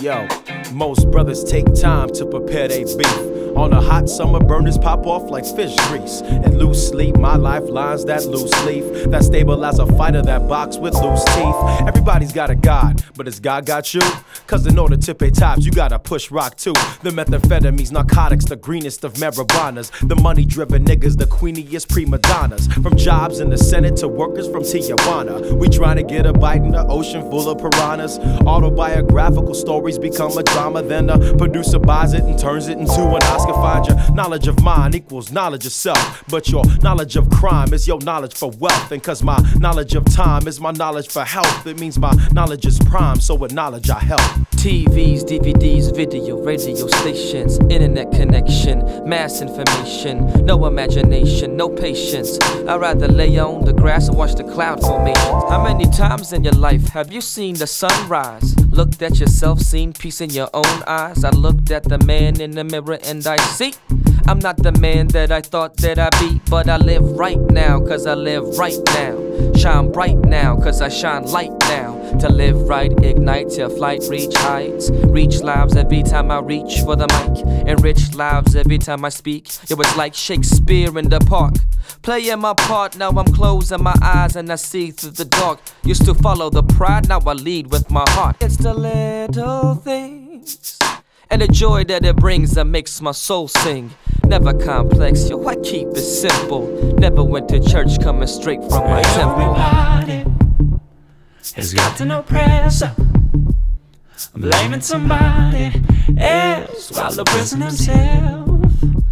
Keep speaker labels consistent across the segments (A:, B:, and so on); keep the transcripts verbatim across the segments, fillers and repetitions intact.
A: Yo, most brothers take time to prepare their beef. On a hot summer, burners pop off like fish grease. And loose sleep, my lifeline's that loose leaf that stable as a fighter that box with loose teeth. Everybody's got a God, but has God got you? Cause in order to pay tithes, you gotta push rock too. The methamphetamines, narcotics, the greenest of marijuanas. The money-driven niggas, the queeniest prima donnas. From jobs in the Senate to workers from Tijuana. We trying to get a bite in the ocean full of piranhas. Autobiographical stories become a drama. Then the producer buys it and turns it into an Oscar. Find your knowledge of mine equals knowledge of self, but your knowledge of crime is your knowledge for wealth. And cause my knowledge of time is my knowledge for health, it means my knowledge is prime, so with knowledge I help.
B: T Vs, D V Ds, video, radio stations, internet connection, mass information, no imagination, no patience. I'd rather lay on the grass and watch the cloud formations. How many times in your life have you seen the sunrise? Looked at yourself, seen peace in your own eyes. I looked at the man in the mirror and I see I'm not the man that I thought that I'd be, but I live right now, cause I live right now. Shine bright now, cause I shine light now. To live right, ignite till flight, reach heights. Reach lives every time I reach for the mic. Enrich lives every time I speak. It was like Shakespeare in the park. Playing my part, now I'm closing my eyes and I see through the dark. Used to follow the pride, now I lead with my heart. It's the little things and the joy that it brings that makes my soul sing. Never complex, yo, I keep it simple. Never went to church, coming straight from my temple.
C: Everybody has got to know pressure. Blaming somebody else while oppressing himself.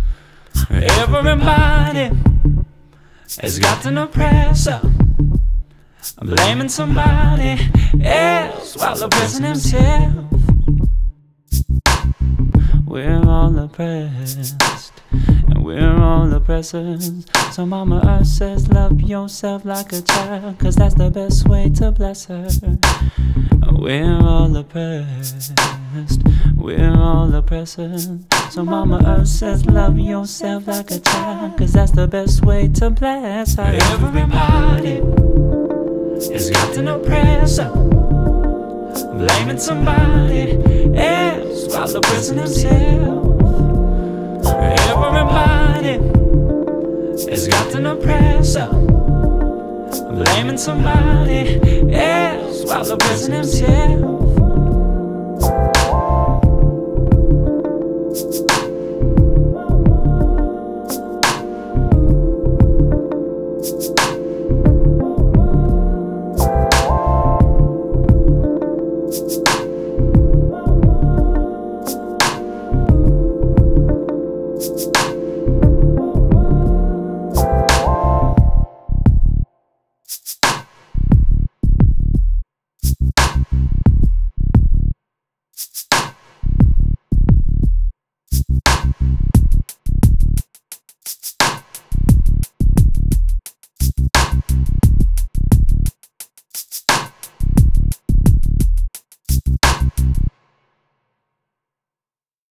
C: Everybody has got to know pressure. Blaming somebody else while oppressing himself. We're all oppressed, and we're all oppressors. So Mama Earth says love yourself like a child, cause that's the best way to bless her. We're all oppressed, we're all oppressors. So Mama Earth says love yourself like a child, cause that's the best way to bless her. Everybody has got to know pressure. Blaming somebody else while oppressing himself. Everybody has got to know pressure. Blaming somebody else while oppressing himself.